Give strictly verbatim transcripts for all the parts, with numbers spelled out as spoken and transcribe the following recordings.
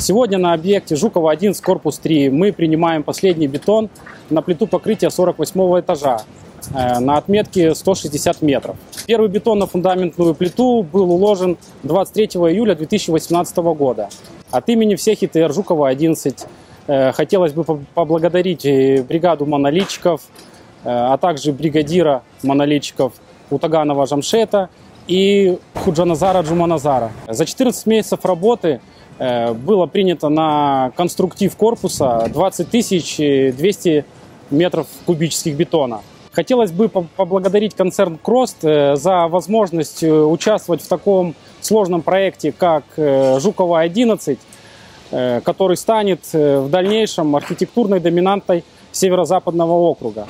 Сегодня на объекте Жукова одиннадцать, корпус три, мы принимаем последний бетон на плиту покрытия сорок восьмого этажа на отметке сто шестьдесят метров. Первый бетон на фундаментную плиту был уложен двадцать третьего июля две тысячи восемнадцатого года. От имени всех И Т Р Жукова одиннадцать хотелось бы поблагодарить бригаду монолитчиков, а также бригадира монолитчиков Утаганова Жамшета и Худжаназара Джуманазара. За четырнадцать месяцев работы было принято на конструктив корпуса двадцать тысяч двести метров кубических бетона. Хотелось бы поблагодарить концерн Крост за возможность участвовать в таком сложном проекте, как Жукова одиннадцать, который станет в дальнейшем архитектурной доминантой Северо-Западного округа.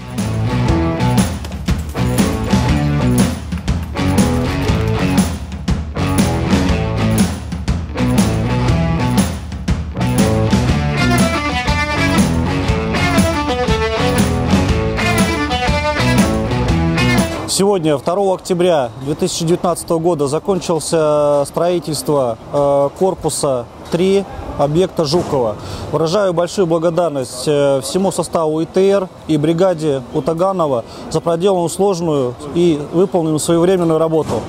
Сегодня, второго октября две тысячи девятнадцатого года, закончился строительство э, корпуса три объекта Жукова. Выражаю большую благодарность всему составу И Т Р и бригаде Утаганова за проделанную сложную и выполненную своевременную работу.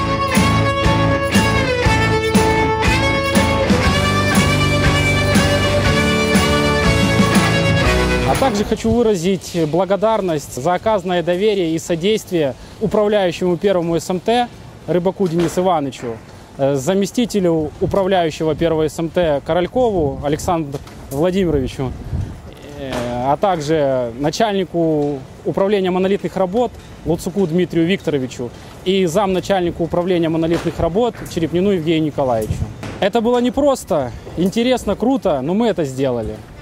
А также хочу выразить благодарность за оказанное доверие и содействие управляющему первому С М Т Рыбаку Денису Ивановичу, заместителю управляющего первого С М Т Королькову Александру Владимировичу, а также начальнику управления монолитных работ Луцуку Дмитрию Викторовичу и замначальнику управления монолитных работ Черепнину Евгению Николаевичу. Это было непросто, интересно, круто, но мы это сделали.